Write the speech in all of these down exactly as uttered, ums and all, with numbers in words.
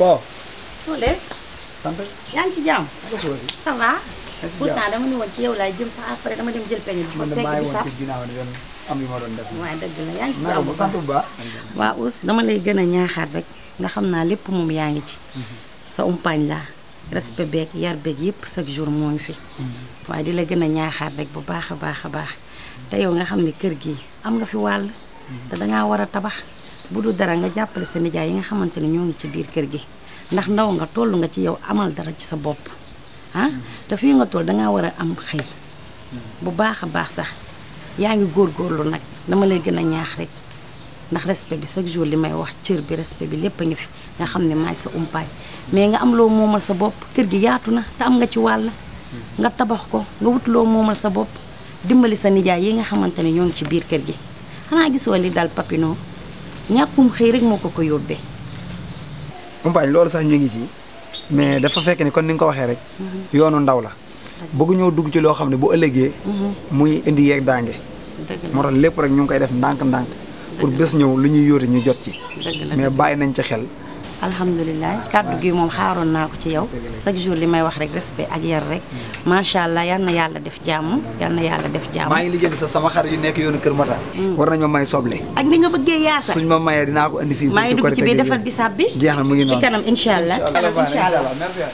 waaw. soo def. sant. yaa ngi ci jàmm. ça va. est-ce que pourtant dama ne woon ci yow laay jëm sax après dama dem jël peñe bi. man de sekk maa ngi bi woon sax ci ginnaaw di doon am yu ma doon def. waaye dëgg la yaa ngi ci naa jàmm ko bu sant baax. bu baax. waaw Ous dama lay gën a ñaaxaat rek nga xam naa lépp moom yaa ngi ci. sa umpaañ laa respect beeg yar beeg yëpp chaque jour moo ngi fi. waaye di la gën a ñaaxaat rek bu baax a baax a baax te yow nga xam ne kër gi am nga fi wàll. te dangaa war a tabax bu du dara nga jàppale sa nijaay yi nga xamante ne ñoo ngi ci biir kër gi ndax ndaw nga toll nga ci yow amal dara ci sa bopp ah te fii nga toll dangaa war a am xëy bu baax a baax sax yaa ngi góorgóorlu nag dama lay gën a ñaax rek ndax respect bi chaque jour li may wax cër bi respect bi lépp a ngi fi nga xam ne maay sa umpaañ mais nga am loo moomal sa bopp kër gi yaatu na te am nga ci wàll nga tabax ko nga wut loo moomal sa bopp dimbali sa nijaay yi nga xamante ne ñoo ngi ci biir kër gi xanaa gisoo li dal Papino ñàkkum xëy rek moo ko ko yóbbee. umpaañ loolu sax ñu ngi ci mais dafa fekk ni kon ni nga ko waxee rek. yoonu ndaw la. bëgg ñoo dugg ci loo xam ne bu ëllëgee. muy indi yeeg daange. moo tax lépp rek ñu ngi koy def ndànk-ndànk. pour bés ñëw lu ñuy yóoti ñu jot ci. mais bàyyi nañ ci xel. alhamdulilah kàddu gi moom xaaroon naa ko ci yow chaque jour li may wax rek respect ak yar rek macha allah yal na yàlla def jàmm yal na yàlla def jàmm. maa ngi lijjanti sa sama xar yu nekk yoonu Kër Matar. war nañ ma may soble. ak ni nga bëggee yaasa suñ ma mayee dinaa ko indi fii. maa ngi dugg ci biir defar bisaab bi. jeex na mu ngi noonu ci kanam incha allah incha allah merci.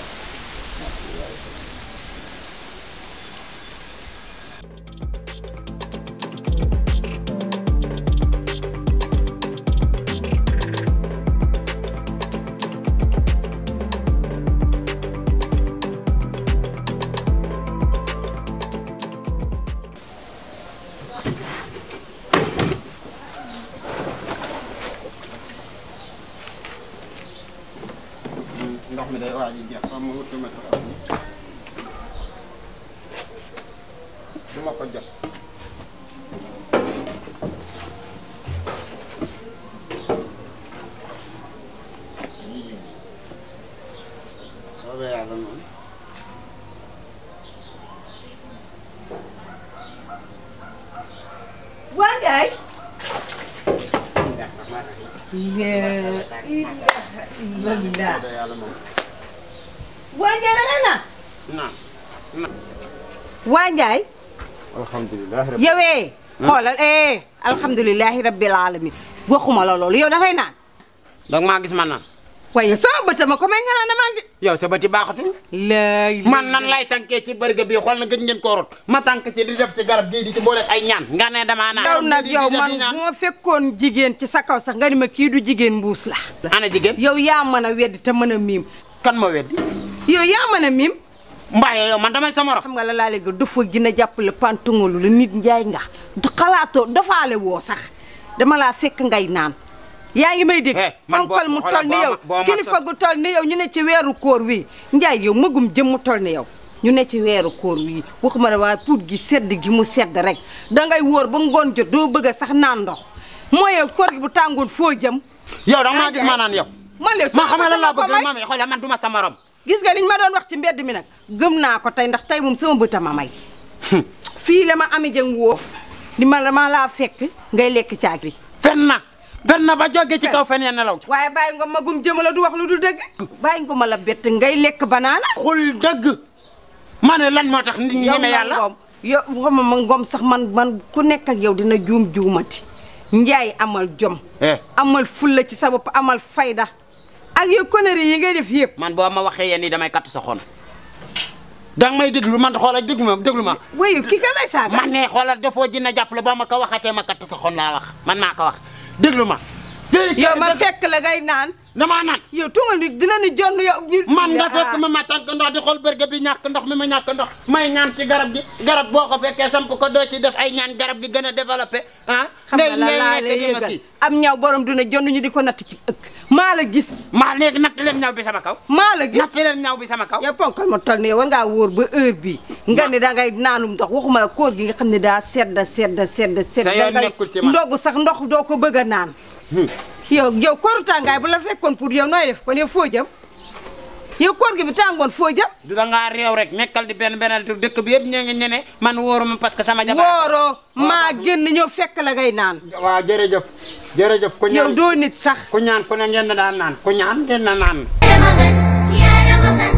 ndox mi day waaj a jeex xam nga wut ma taxaw ni du ma ko jot soobee yàlla noonu waa Ndiaye. waa Ndiaye da nga naan. naan naan. waa Ndiaye. alhamdulilah. yowee. xoolal eh alhamdulilahi rabbil alamin waxuma la loolu yow dafay naan. donc maa gis man naan. waaye sama bët ma ko may nga naan damaa ngi. yow sa bëti baaxatul. lay man nan lay tànkee ci bërga bi xool na gëj ngeen ko rot ma tànk ci di def ci garab gii di ci boole ay ñaan nga ne damaa naan. yow nag yow man bu ma fekkoon jigéen ci sa kaw sax nga ni ma kii du jigéen mbuus la. ana jigéen. yow yaa mën a weddi te mën a miim. kan ma weddi. yow yaa mën a miim. mbaaye yow man damay sa morom. xam nga la laa léegi dafa gën a jàppale pantungalu la nit njaay nga xalaatoo dafaale woo sax dama laa fekk ngay naan. yaa ngi may dégg man boo ponkal mu toll ni yow kilifa gu toll ni yow ñu ne ci weeru koor wi njaay yow magum jëm mu toll ni yow ñu ne ci weeru koor wi waxuma ne waaye puut gi sedd gi mu sedd rek dangay wóor ba ngoon jot doo bëgg a sax naan ndox mooy yow koor gi bu tàngoon foo jëm. yow da nga maa gis ma naan yow. man de ma xam la laa bëgg ma may xoolal man duma sa morom. gis nga liñ ma doon wax ci mbedd mi nag gëm naa ko tey ndax tey moom sama bët a ma may. fii la ma ami jëng woo di ma dama laa fekk ngay lekk caagri. fen na fen na ba jóge ci kaw fen ya nelaw. waaye bàyyi nga magum jëm la du wax lu du dëgg. bàyyi nga ma la bett ngay lekk banaana. xul dëgg. ma ne lan moo tax nit ñi ñeme yàlla. yow xam ma ngom sax man man ku nekk ak yow dina juum juumati. njaay amal jom. amal fulla ci sa bopp amal fayda. ak yow conneries yi ngay def yëpp. man boo ma waxee yéen ni damay kattu sa xon. danga may déglu man xoolal déglu ma déglu ma. wuyu kii ka lay saaga. man ne xoolal dafoo jinne jàpp la boo ma ko waxatee ma kattu sa xon laa wax man maa ko wax déglu ma. yow ma fekk la ngay naan. damaa naan. yow tungal ni dina ni jonn yow. man nga fekk ma ma tànk ndox di xool bërga bi ñàkk ndox mi ma ñàkk ndox may ñaan ci garab gi garab boo ko fekkee samp ko doo ci def ay ñaan garab gi gën a développé ah. xam nga la laa lay yëgal am ñaw borom dina jonn ñu di ko natt ci ëkk. maa la gis. maa léegi natt leen ñaw bi sama kaw. maa la gis natt leen ñaw bi sama kaw. yow ponkal ma toll nii war ngaa wóor ba heure bii. nga ne dangay naanum ndox waxuma la koor gi nga xam ne daa sedd sedd sedd sedd. sa yoon nekkul ci man ndogu sax ndox doo ko bëgg a naan. yow yow kooru tàngaay bu la fekkoon pour yow nooy def kon yow foo jëm yow koor gi bi tàngoon foo jëm. du da ngaa réew rek nekkal di benn benn dëkk bi yëpp ñoo ngi ñene man wóoruma parce que sama jabar. wóoroo maa génn ñëw fekk la ngay naan. waaw jërëjëf jërëjëf. ku ñaan yow doo nit sax. ku ñaan ku ne ngeen daan naan ku ñaan ngeen na naan. Ramadan